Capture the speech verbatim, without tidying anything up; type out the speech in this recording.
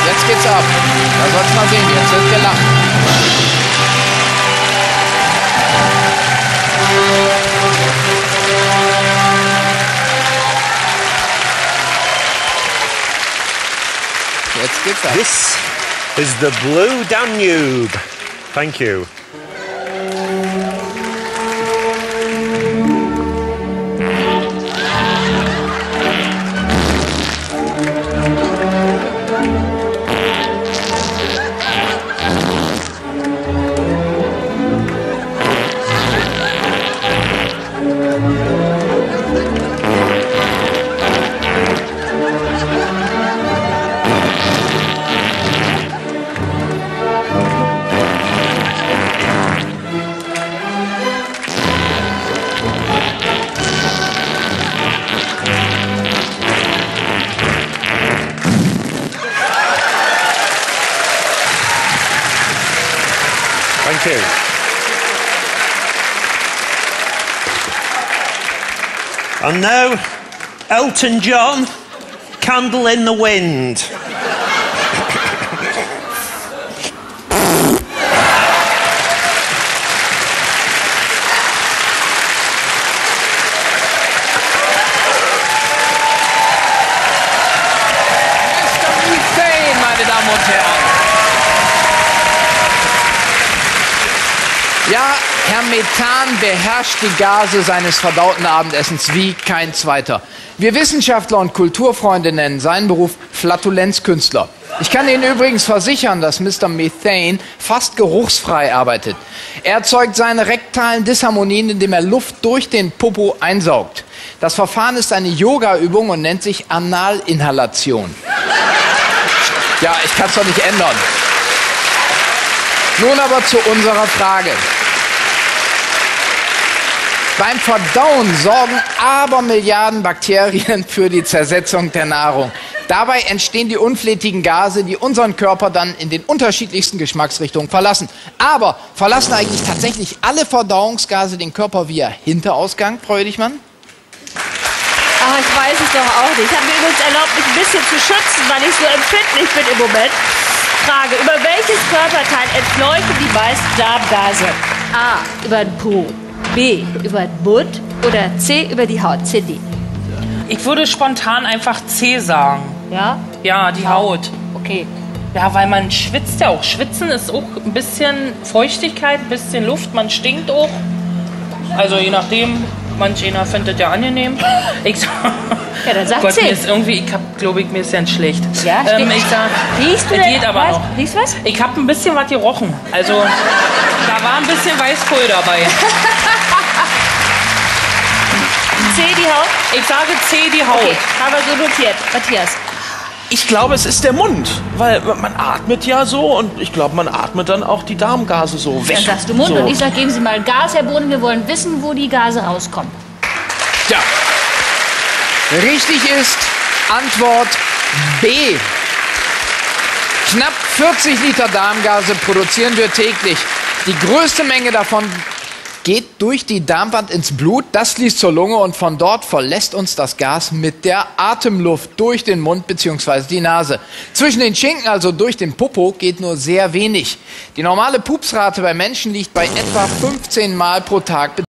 Jetzt geht's ab. Da soll's mal sehen, jetzt wird gelacht. Jetzt geht's ab. This is the Blue Danube. Thank you. Thank you. And now, Elton John, Candle in the Wind. Mister Methane, meine Damen und Herren. Ja, Herr Methan beherrscht die Gase seines verdauten Abendessens wie kein zweiter. Wir Wissenschaftler und Kulturfreunde nennen seinen Beruf Flatulenzkünstler. Ich kann Ihnen übrigens versichern, dass Mister Methane fast geruchsfrei arbeitet. Er erzeugt seine rektalen Disharmonien, indem er Luft durch den Popo einsaugt. Das Verfahren ist eine Yoga-Übung und nennt sich Analinhalation. Ja, ich kann es doch nicht ändern. Nun aber zu unserer Frage. Beim Verdauen sorgen Abermilliarden Bakterien für die Zersetzung der Nahrung. Dabei entstehen die unflätigen Gase, die unseren Körper dann in den unterschiedlichsten Geschmacksrichtungen verlassen. Aber verlassen eigentlich tatsächlich alle Verdauungsgase den Körper via Hinterausgang, Frau Dichmann? Ach, ich weiß es doch auch nicht. Ich habe mir übrigens erlaubt, mich ein bisschen zu schützen, weil ich so empfindlich bin im Moment. Frage, über welches Körperteil entfleuchen die meisten Darmgase? A, über den Po, B, über den Mund oder C, über die Haut? Cindy. Ich würde spontan einfach C sagen. Ja? Ja, die Haut. Okay. Ja, weil man schwitzt ja auch. Schwitzen ist auch ein bisschen Feuchtigkeit, ein bisschen Luft, man stinkt auch. Also je nachdem, manch einer findet ja angenehm. Ich sag, Ja, dann sag Gott, C. mir ist irgendwie, ich hab, glaube ich, mir ist ganz schlecht. Ja, ähm, stimmt. ich sag, Riechst du es denn geht aber was? noch. Riechst du was? Ich habe ein bisschen was gerochen. Also, da war ein bisschen Weißkohl dabei. C, die Haut? Ich sage C, die Haut. Okay, haben wir so notiert. Matthias. Ich glaube, es ist der Mund, weil man atmet ja so und ich glaube, man atmet dann auch die Darmgase so weg. Dann sagst du Mund so. und ich sag, geben Sie mal Gas, Herr Boden. Wir wollen wissen, wo die Gase rauskommen. Ja. Richtig ist Antwort B. Knapp vierzig Liter Darmgase produzieren wir täglich. Die größte Menge davon geht durch die Darmwand ins Blut, das fließt zur Lunge und von dort verlässt uns das Gas mit der Atemluft durch den Mund bzw. die Nase. Zwischen den Schinken, also durch den Popo, geht nur sehr wenig. Die normale Pupsrate bei Menschen liegt bei etwa fünfzehn Mal pro Tag.